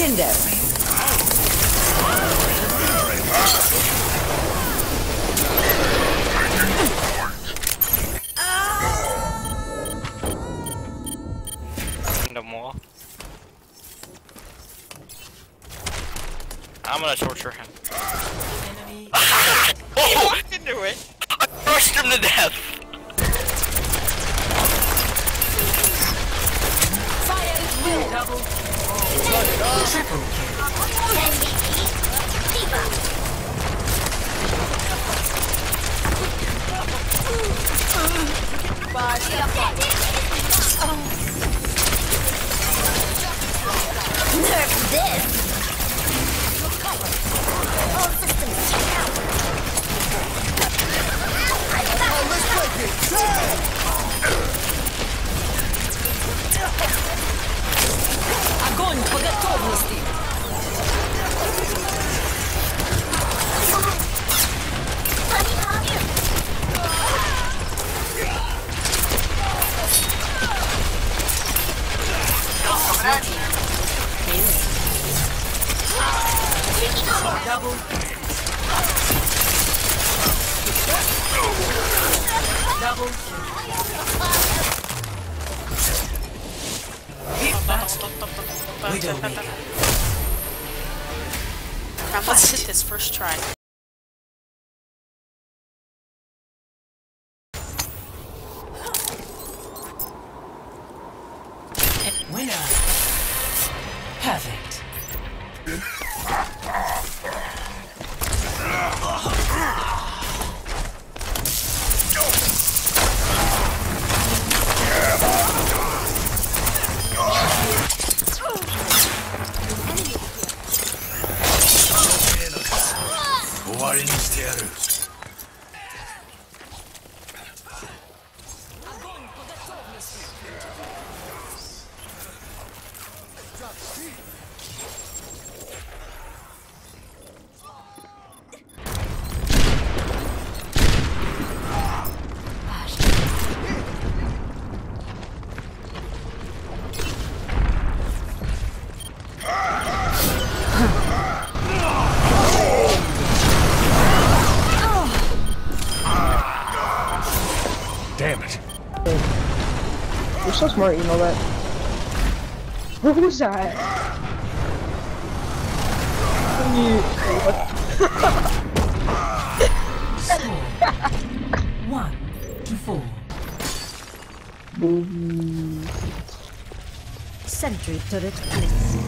in there. The mall. I'm gonna torture him. He walked into it. I crushed him to death. Fire will double. Triple Nerf this! All systems check out! Огонь по готовности. Double. Double. Let's hit this first try. Winner. Perfect. Damn it. You're so smart, you know that. What was that? One to four. Boom. Sentry turret placed.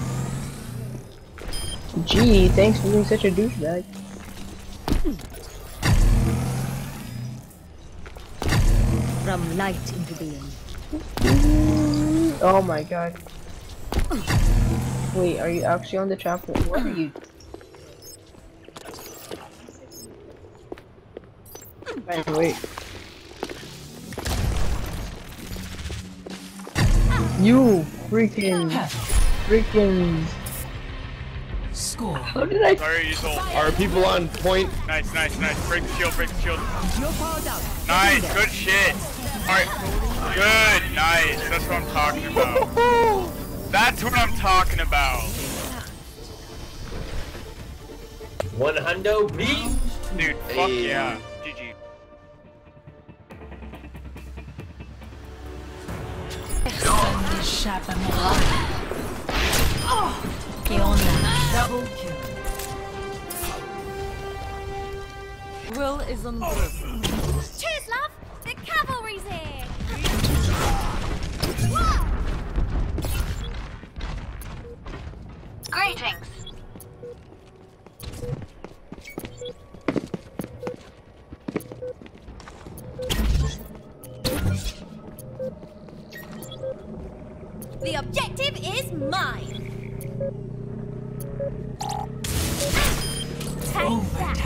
Gee, thanks for being such a douchebag. From light into being. Oh my god. Wait, are you actually on the chapter? What are you? Wait. You freaking Score. How did I? Sorry, you sold. Are people on point? Nice, nice, nice. Break the shield, break the shield. You're powered up. Nice, good shit. Alright. Good, nice. That's what I'm talking about. That's what I'm talking about. 100 B. Dude, fuck yeah. GG. Double kill. Will is on board. Cheers, love! The cavalry's here! Greetings! The objective is mine! Take that!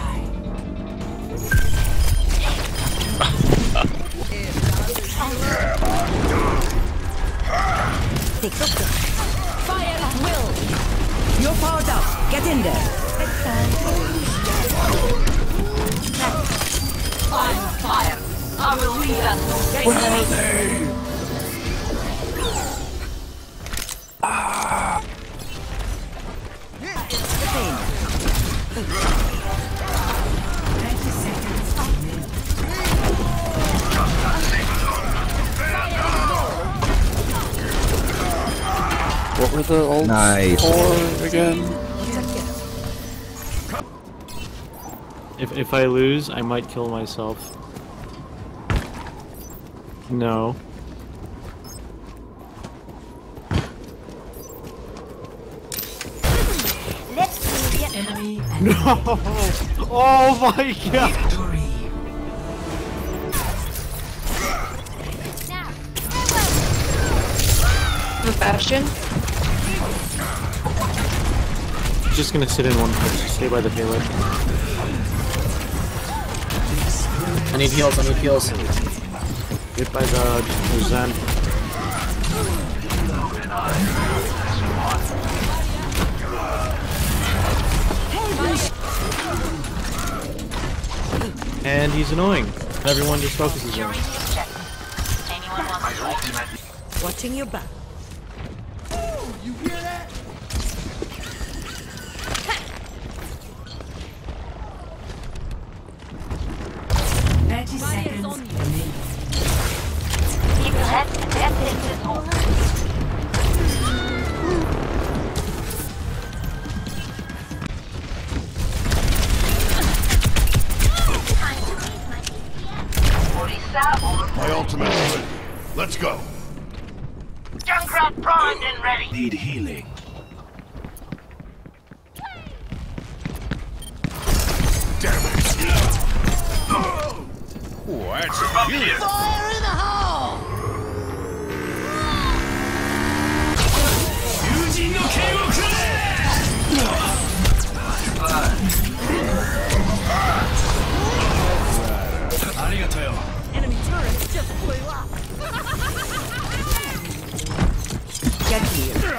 Fire at will. You're powered up. Get in there. I'm fire. I will lead us. What are they? What were the ults Nice. for again? If I lose, I might kill myself. No. Enemy No! Oh my god! victory. The Bastion. Just gonna sit in one place. Stay by the payload. I need heals, I need heals. Get by the Zen. And he's annoying. Everyone just focuses on him. Watching your back. You hear that? My ultimate's ready. Let's go. Junkrat primed and ready. Need healing. Damn it. Oh, that's a healing. Fire in the hole! Enemy turret just blew up. Get here.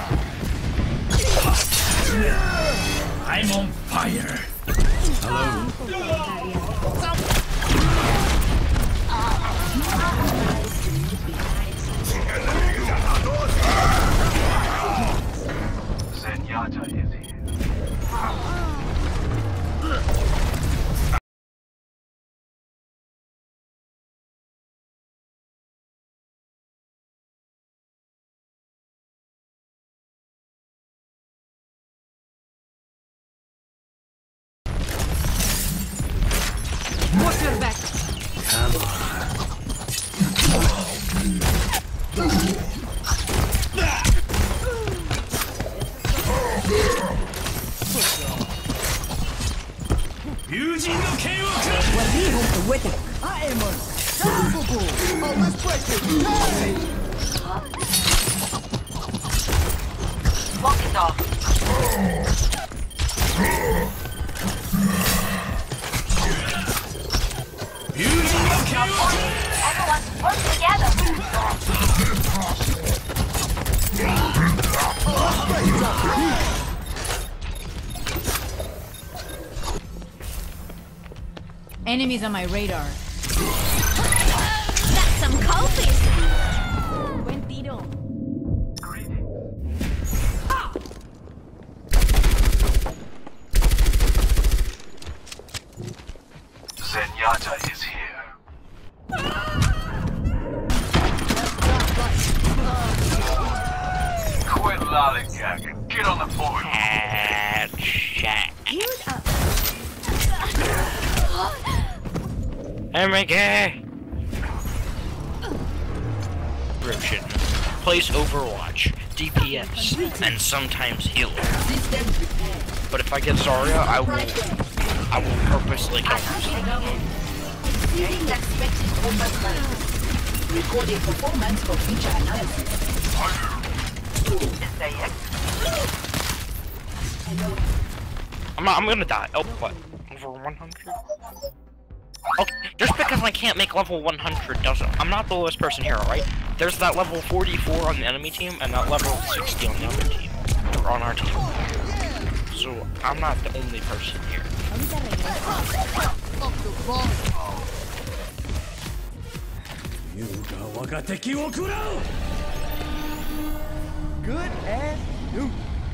I'm on fire. Zenyatta is here. Watch your back. With it. I am unstoppable. Oh, let's break it. Hey! Walk it off. Everyone work together. Enemies on my radar. That's some copies. Buen tiro. Zenyatta is here. Quit lollygagging. Get on the board. Omega! Description. Plays Overwatch, DPS, and sometimes healer. But if I get Zarya, I will purposely kill myself. Recording performance for future analysis. I'm gonna die. Oh, what? Over 100? Okay, just because I can't make level 100 doesn't. I'm not the lowest person here, right? There's that level 44 on the enemy team and that level 60 on the other team. Or on our team. So, I'm not the only person here. Good as new.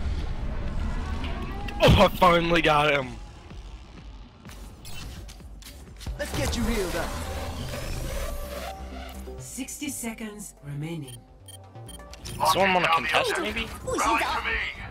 Oh, I finally got him. Let's get you healed up. 60 seconds remaining. Someone wanna contest maybe? Rally to me.